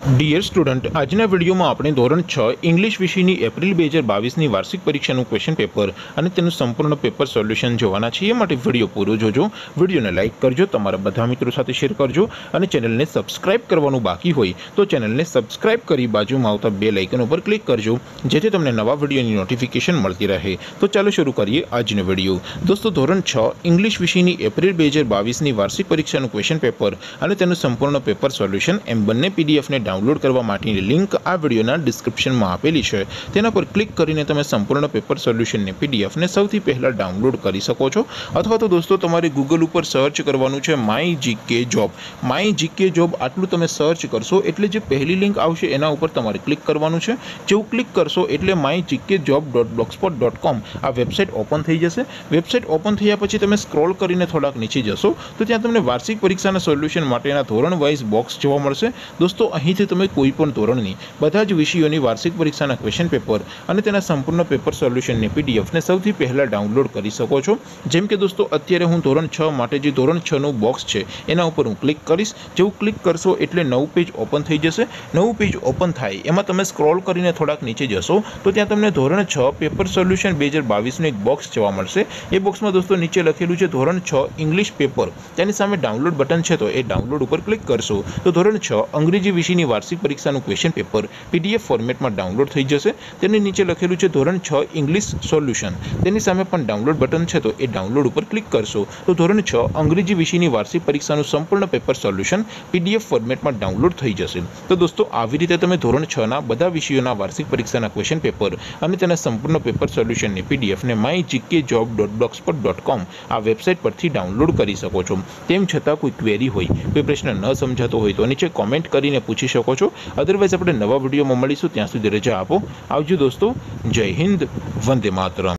Dear student આજના વિડીયોમાં આપણે ધોરણ 6 ઇંગ્લિશ વિષયની એપ્રિલ 2022ની વાર્ષિક પરીક્ષાનું ક્વેશ્ચન પેપર અને તેનું સંપૂર્ણ પેપર સોલ્યુશન જોવાના છીએ। માટે વિડીયો પૂરો જોજો, વિડીયોને લાઈક કરજો, તમારા બધા મિત્રો સાથે શેર કરજો અને ચેનલને સબસ્ક્રાઇબ કરવાનું બાકી હોય તો ચેનલને સબસ્ક્રાઇબ કરી બાજુમાં આવતા બેલ આઇકન ઉપર ક્લિક કરજો જેથી તમને નવા વિડીયોની નોટિફિકેશન મળતી રહે। તો ચાલો શરૂ કરીએ આજનો વિડીયો। દોસ્તો ધોરણ 6 ઇંગ્લિશ વિષયની એપ્રિલ 2022ની વાર્ષિક પરીક્ષાનું ક્વેશ્ચન પેપર અને તેનું સંપૂર્ણ પેપર સોલ્યુશન એમ બંને પીડીએફને डाउनलॉड करवा माटेनी लिंक आ विडियोना डिस्क्रिप्शन में आपेली है। तेना पर क्लिक करीने तमे संपूर्ण पेपर सोल्यूशन ने पीडीएफ ने सौथी पहला डाउनलॉड करी सको छो। अथवा तो दोस्तों तमारे गूगल पर सर्च करवानुं छे माय जीके जॉब आटलू तमे सर्च करशो एटले जे पहली लिंक आवशे एना उपर तमारे क्लिक करवानुं छे। जेवुं क्लिक करशो एटले mygkjob.blogspot.com आ वेबसाइट ओपन थई जशे। वेबसाइट ओपन थया पछी तमे स्क्रॉल करीने थोड़ाक नीचे जशो तो त्यां तमने वार्षिक परीक्षाना सोल्यूशन माटेना धोरण वाइज बॉक्स जोवा मळशे। दोस्तों અહીંથી તમે કોઈ પણ ધોરણની બધા જ વિષયોની વાર્ષિક પરીક્ષાના ક્વેશ્ચન પેપર અને તેના સંપૂર્ણ પેપર સોલ્યુશનની પીડીએફને સૌથી પહેલા ડાઉનલોડ કરી શકો છો। જેમ કે દોસ્તો અત્યારે હું ધોરણ 6 માટે જે ધોરણ 6 નું બોક્સ છે એના ઉપર હું ક્લિક કરીશ। જેવું ક્લિક કરશો એટલે નવું પેજ ઓપન થઈ જશે। નવું પેજ ઓપન થાય એમાં તમે સ્ક્રોલ કરીને થોડાક નીચે જશો તો ત્યાં તમને ધોરણ 6 પેપર સોલ્યુશન 2022 નું એક બોક્સ જોવા મળશે। એ બોક્સમાં દોસ્તો નીચે લખેલું છે ધોરણ 6 ઇંગ્લિશ પેપર, તેની સામે ડાઉનલોડ બટન છે તો એ ડાઉનલોડ ઉપર ક્લિક કરશો તો ધોરણ 6 અંગ્રેજી વિષયની वार्षिक परीक्षा क्वेश्चन पेपर पीडीएफ फॉर्मेट में डाउनलॉड थई जशे। तेनी नीचे लखेलुं छे धोरण 6 इंग्लिश सोल्यूशन, तेनी सामे पण डाउनलॉड बटन छे तो ए डाउनलॉड पर क्लिक करशो तो धोरण 6 अंग्रेजी विषयनी वार्षिक परीक्षानुं संपूर्ण पेपर सोल्यूशन पीडीएफ फॉर्मेट में डाउनलॉड थई जशे। तो दोस्तों આવી રીતે તમે ધોરણ 6 ના બધા વિષયોના વાર્ષિક પરીક્ષાના ક્વેશ્ચન પેપર અને તેના સંપૂર્ણ પેપર સોલ્યુશનની પીડીએફ ને mygkjob.blogspot.com આ વેબસાઇટ પરથી ડાઉનલોડ કરી શકો છો। તેમ છતાં કોઈ ક્વેરી હોય, કોઈ પ્રશ્ન ન સમજાતો હોય તો નીચે કોમેન્ટ કરીને પૂછી શકો છો। अदरवाइज अपने नवा वीडियो में मळीशुं, त्यां सुधी रजा आपो। आवजो दोस्तों, जय हिंद, वंदे मातरम।